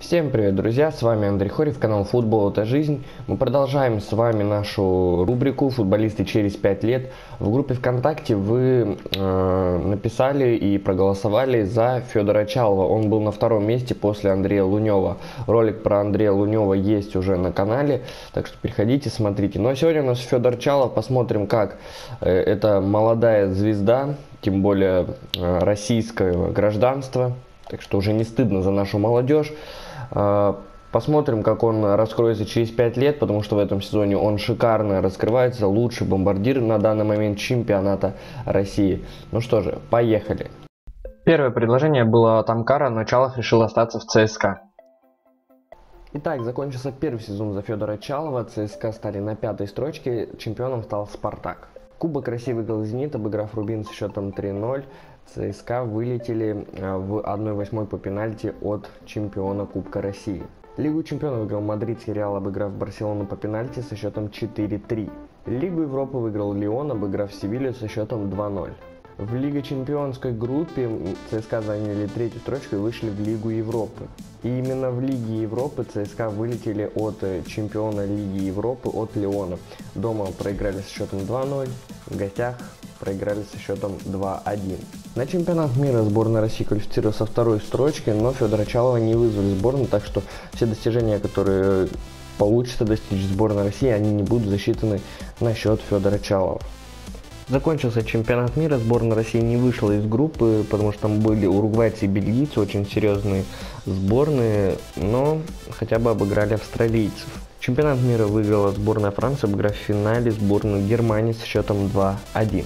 Всем привет, друзья, с вами Андрей Хорев, канал Футбол это жизнь. Мы продолжаем с вами нашу рубрику «Футболисты через 5 лет». В группе ВКонтакте вы написали и проголосовали за Федора Чалова. Он был на втором месте после Андрея Лунева. Ролик про Андрея Лунева есть уже на канале, так что переходите, смотрите. Ну а сегодня у нас Федор Чалов. Посмотрим, как эта молодая звезда, тем более российского гражданства, так что уже не стыдно за нашу молодежь. Посмотрим, как он раскроется через 5 лет, потому что в этом сезоне он шикарно раскрывается, лучший бомбардир на данный момент чемпионата России. Ну что же, поехали. Первое предложение было от Амкара, но Чалов решил остаться в ЦСКА. Итак, закончился первый сезон за Федора Чалова, ЦСКА стали на 5-й строчке, чемпионом стал Спартак. Кубок России выиграл Зенит, обыграв Рубин с счетом 3-0. ЦСКА вылетели в 1/8 по пенальти от чемпиона Кубка России. Лигу чемпионов выиграл Мадридский Реал, обыграв Барселону по пенальти со счетом 4-3. Лигу Европы выиграл Лион, обыграв Севилью со счетом 2-0. В Лиге чемпионской группе ЦСКА заняли 3-ю строчку и вышли в Лигу Европы. И именно в Лиге Европы ЦСКА вылетели от чемпиона Лиги Европы, от Лиона. Дома проиграли со счетом 2-0, в гостях проиграли со счетом 2-1. На чемпионат мира сборная России квалифицировалась со 2-й строчки, но Федора Чалова не вызвали в сборную, так что все достижения, которые получится достичь сборная России, они не будут засчитаны на счет Федора Чалова. Закончился чемпионат мира, сборная России не вышла из группы, потому что там были уругвайцы и бельгийцы, очень серьезные сборные, но хотя бы обыграли австралийцев. Чемпионат мира выиграла сборная Франции, обыграв в финале сборную Германии с счетом 2-1.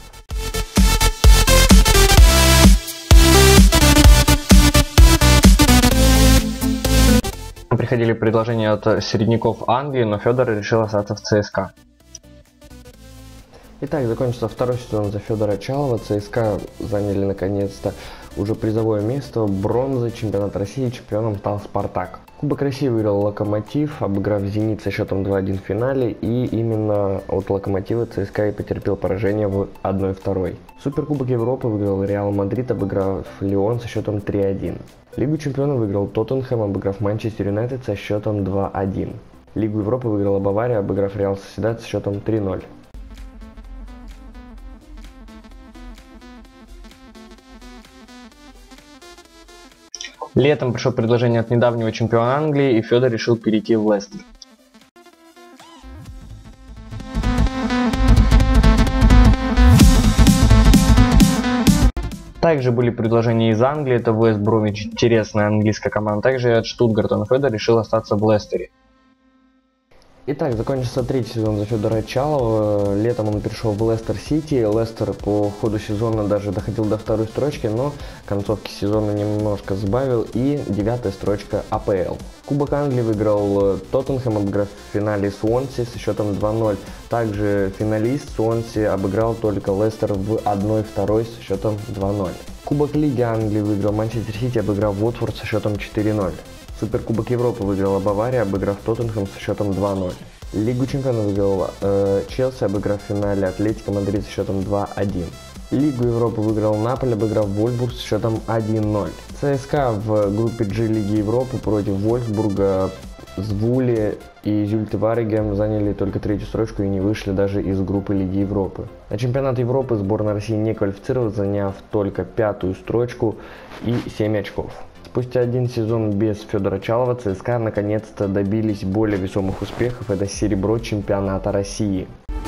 Приходили предложения от середняков Англии, но Федор решил остаться в ЦСКА. Итак, закончился второй сезон за Федора Чалова. ЦСКА заняли наконец-то уже призовое место, бронза, чемпионат России, чемпионом стал Спартак. Кубок России выиграл Локомотив, обыграв Зенит со счетом 2-1 в финале, и именно от Локомотива ЦСКА и потерпел поражение в 1/2. Суперкубок Европы выиграл Реал Мадрид, обыграв Лион со счетом 3-1. Лигу чемпионов выиграл Тоттенхэм, обыграв Манчестер Юнайтед со счетом 2-1. Лигу Европы выиграла Бавария, обыграв Реал Сосьедад со счетом 3-0. Летом пришло предложение от недавнего чемпиона Англии, и Федор решил перейти в Лестер. Также были предложения из Англии, это Вест Бромвич, интересная английская команда, также и от Штутгарта, но Федор решил остаться в Лестере. Итак, закончился третий сезон за Федора Чалова. Летом он перешел в Лестер Сити. Лестер по ходу сезона даже доходил до 2-й строчки, но к концовке сезона немножко сбавил, и 9-я строчка АПЛ. Кубок Англии выиграл Тоттенхэм, обыграв в финале Суонси со счетом 2-0. Также финалист Суонси обыграл только Лестер в 1/2 со счетом 2-0. Кубок Лиги Англии выиграл Манчестер Сити, обыграв Уотфорд со счетом 4-0. Суперкубок Европы выиграла Бавария, обыграв Тоттенхэм со счетом 2-0. Лигу чемпионов выиграл Челси, обыграв в финале Атлетико Мадрид со счетом 2-1. Лигу Европы выиграл Наполе, обыграв Вольфсбург со счетом 1-0. ЦСКА в группе G Лиги Европы против Вольфсбурга, Звули и Зюльте Варегем заняли только 3-ю строчку и не вышли даже из группы Лиги Европы. На чемпионат Европы сборная России не квалифицировалась, заняв только 5-ю строчку и 7 очков. Спустя один сезон без Федора Чалова ЦСКА наконец-то добились более весомых успехов. Это серебро чемпионата России.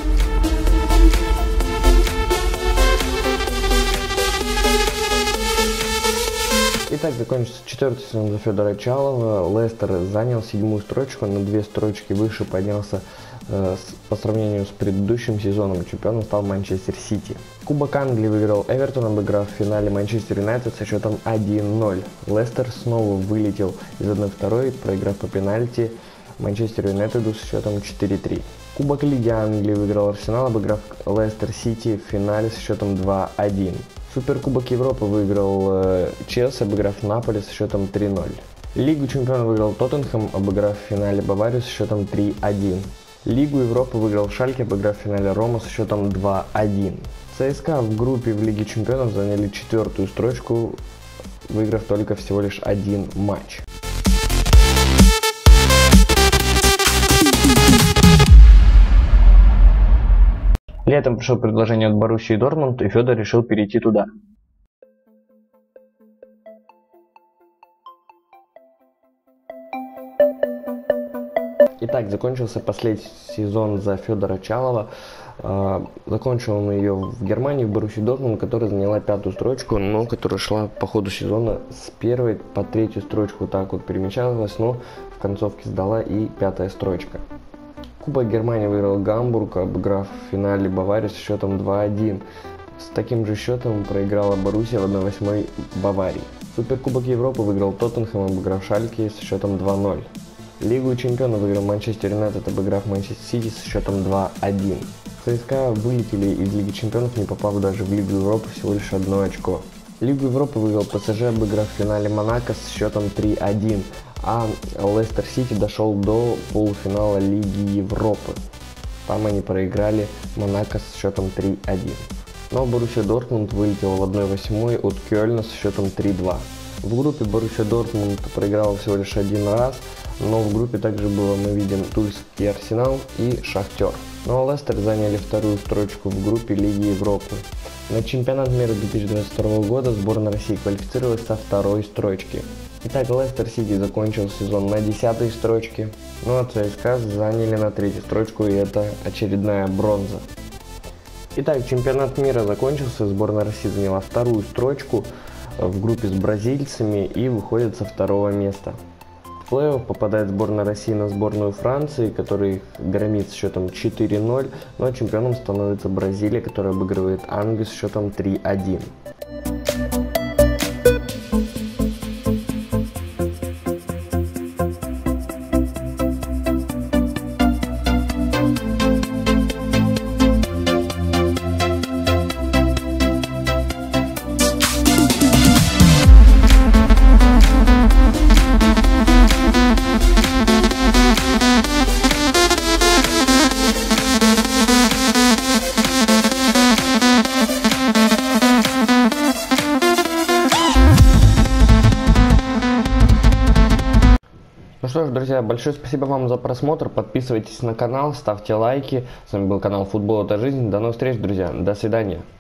Итак, закончился 4-й сезон за Федора Чалова. Лестер занял 7-ю строчку, на 2 строчки выше поднялся по сравнению с предыдущим сезоном. Чемпионом стал Манчестер Сити. Кубок Англии выиграл Эвертон, обыграв в финале Манчестер Юнайтед со счетом 1-0. Лестер снова вылетел из 1/2, проиграв по пенальти Манчестер Юнайтеду с счетом 4-3. Кубок Лиги Англии выиграл Арсенал, обыграв Лестер Сити в финале с счетом 2-1. Суперкубок Европы выиграл Челси, обыграв Наполе со счетом 3-0. Лигу чемпионов выиграл Тоттенхэм, обыграв в финале Баварию со счетом 3-1. Лигу Европы выиграл Шальке, обыграв в финале Рома со счетом 2-1. ЦСКА в группе в Лиге чемпионов заняли 4-ю строчку, выиграв только всего лишь 1 матч. Летом пришло предложение от Боруссии Дортмунд, и Федор решил перейти туда. Итак, закончился последний сезон за Федора Чалова. Закончил он ее в Германии, в Боруссии Дортмунд, которая заняла 5-ю строчку, но которая шла по ходу сезона с 1-й по 3-ю строчку, так вот перемещалась, но в концовке сдала и 5-я строчка. Кубок Германии выиграл Гамбург, обыграв в финале Баварию с счетом 2-1. С таким же счетом проиграла Боруссия в 1/8 Баварии. Суперкубок Европы выиграл Тоттенхэм, обыграв Шальке с счетом 2-0. Лигу чемпионов выиграл Манчестер Юнайтед, обыграв Манчестер Сити с счетом 2-1. ЦСКА вылетели из Лиги чемпионов, не попав даже в Лигу Европы, всего лишь 1 очко. Лигу Европы выиграл ПСЖ, обыграв в финале Монако с счетом 3-1. А Лестер Сити дошел до полуфинала Лиги Европы. Там они проиграли Монако с счетом 3-1. Но Боруссия Дортмунд вылетела в 1/8 от Кёльна с счетом 3-2. В группе Боруссия Дортмунд проиграла всего лишь 1 раз, но в группе также было, мы видим, Тульский Арсенал и Шахтер. Но Лестер заняли 2-ю строчку в группе Лиги Европы. На чемпионат мира 2022 года сборная России квалифицировалась со 2-й строчки. Итак, Лестер Сити закончил сезон на 10-й строчке, ну а ЦСКА заняли на 3-ю строчку, и это очередная бронза. Итак, чемпионат мира закончился, сборная России заняла 2-ю строчку в группе с бразильцами и выходит со 2-го места. В плей-офф попадает сборная России на сборную Франции, которая их громит с счетом 4-0, но чемпионом становится Бразилия, которая обыгрывает Англию с счетом 3-1. Ну что ж, друзья, большое спасибо вам за просмотр, подписывайтесь на канал, ставьте лайки. С вами был канал Футбол это жизнь, до новых встреч, друзья, до свидания.